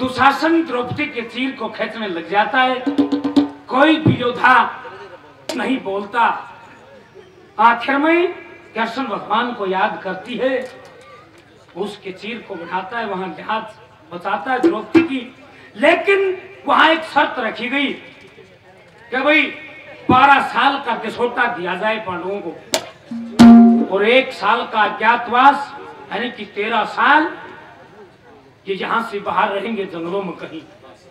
दुशासन द्रौपदी के चीर को खींचने लग जाता है। कोई भी योद्धा नहीं बोलता। आखिर में कृष्ण भगवान को याद करती है, उसके चीर को बढ़ाता है, वहां जहाज बचाता है द्रौपदी की। लेकिन वहां एक शर्त रखी गई कि भाई 12 साल का दिसोटा दिया जाए पांडवों को और 1 साल का अज्ञातवास, यानी कि 13 साल ये यहां से बाहर रहेंगे जंगलों में कहीं।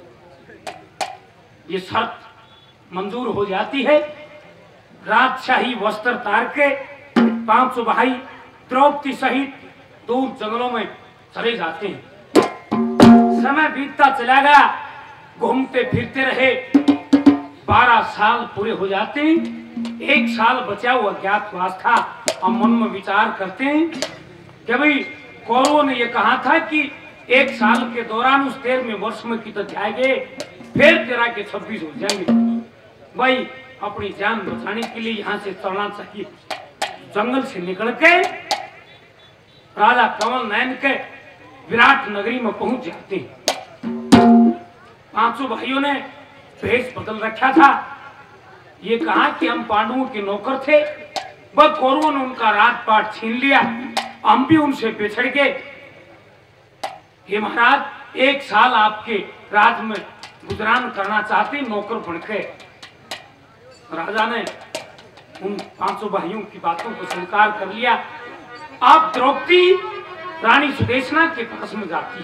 ये शर्त मंजूर हो जाती है। राजशाही वस्त्र तार के 500 भाई द्रौपदी सहित दूर जंगलों में चले जाते हैं। समय बीतता चला गया, घूमते फिरते रहे। 12 साल पूरे हो जाते हैं। 1 साल बचा हुआ अज्ञातवास था। हम मन में विचार करते हैं कि भाई कौरवों ने यह कहा था कि 1 साल के दौरान उस 13वें वर्ष में कितने जाएंगे, फिर 13 के 26 हो जाएंगे। भाई अपनी जान बचाने के लिए यहाँ से चलना चाहिए। जंगल से निकल के राजा कंवल नयन के विराट नगरी में पहुंच जाते हैं। 500 भाइयों ने भेष बदल रखा था। ये कहा कि हम पांडवों के नौकर थे, वह कौरवों ने उनका राजपाट छीन लिया, हम भी उनसे बिछड़ गए। हे महाराज, 1 साल आपके राज में गुजरान करना चाहते, नौकर बनके। राजा ने उन 500 भाइयों की बातों को स्वीकार कर लिया। आप द्रौपदी रानी सुदेशना के पास में जाती।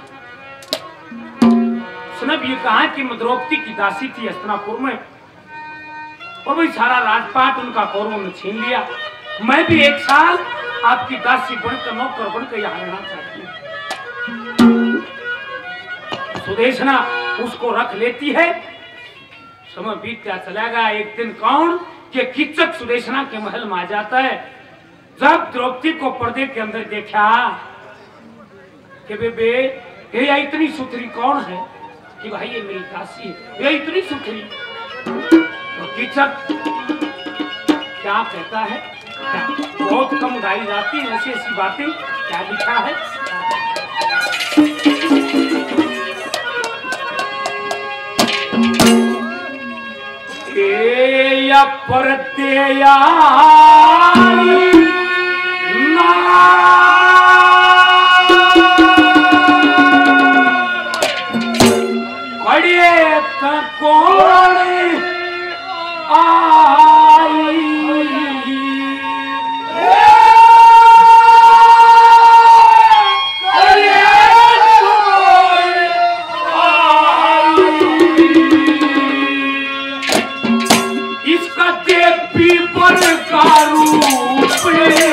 उसने भी कहा कि मैं द्रौपदी की दासी थी हस्तिनापुर में, और वही सारा राजपाट उनका कौरवों ने छीन लिया। मैं भी 1 साल आपकी दासी बनकर, नौकर बनकर यहाँ रहना चाहती हूँ। सुदेशना उसको रख लेती है। समय बीतता चला गया। एक दिन कौन के किच्चक सुदेशना के महल में आ जाता है। जब द्रौपदी को पर्दे के अंदर देखा कि बेबे ये इतनी सुथरी कौन है, कि भाई ये मेरी दासी है, ये इतनी सुथरी। तो किच्चक क्या कहता है, बहुत कम गाई जाती है ऐसी ऐसी बातें। क्या लिखा है, या परते बड़े कौन आई, इसका देवी पर का रूप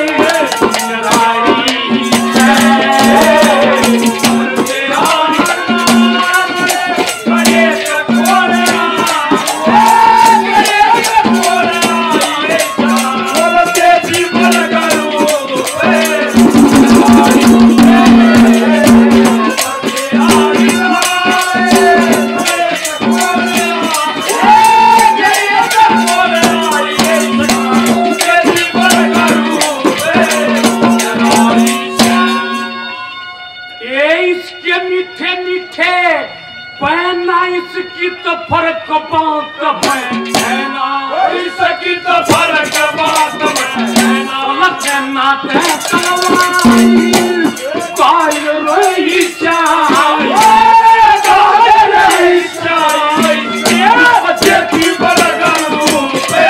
इसकी तो फर्क बात बहना, इसकी तो फर्क बात बहना, लखना कायल रही चाहिए, कायल रही चाहिए, जेठी बरगरू पे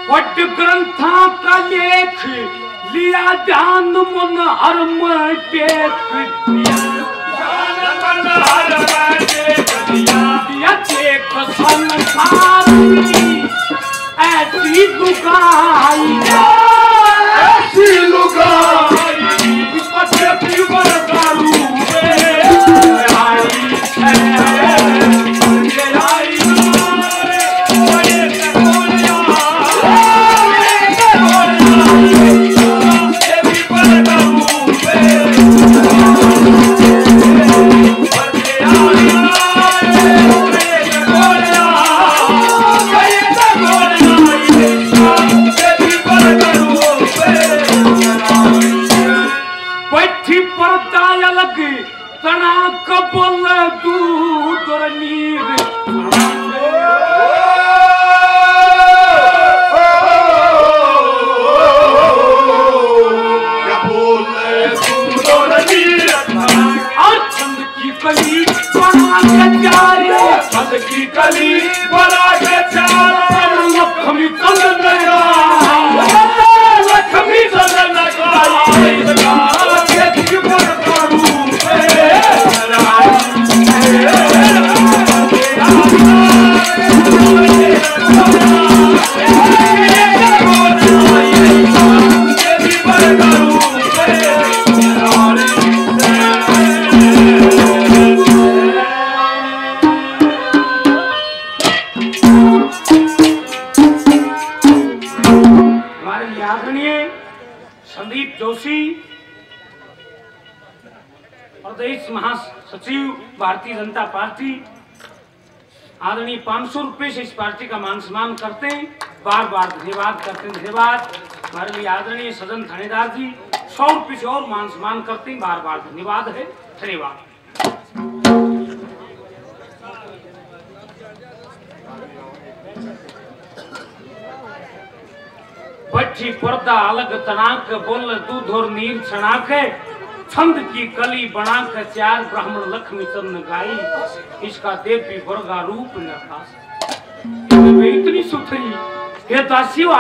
वट ग्रंथा का लेख लिया ध्यान मन हरम टेक दिया देख संसार ऐसी लुगाई पछे पीवर दारू तना कबल दूध और नीर और छंद की कली बना के चारे छंद की कली बना के चारे लक्ष्मी चंद नया लक्ष्मी चंद नया संदीप जोशी प्रदेश महासचिव भारतीय जनता पार्टी आदरणीय 500 रुपए से इस पार्टी का मान सम्मान करते हैं। बार बार धन्यवाद करते हैं। धन्यवाद हमारे लिए आदरणीय सदन थानेदार जी 100 रुपए से और मान सम्मान करते हैं। बार बार धन्यवाद है। धन्यवाद। बच्ची पर्दा अलग तनाक बोल दूध और नीर छनाक छंद की कली बना कर चार ब्राह्मण लक्ष्मी चंद गाई इसका देवी वर्गा रूप न था इतनी सुथरी ये दासी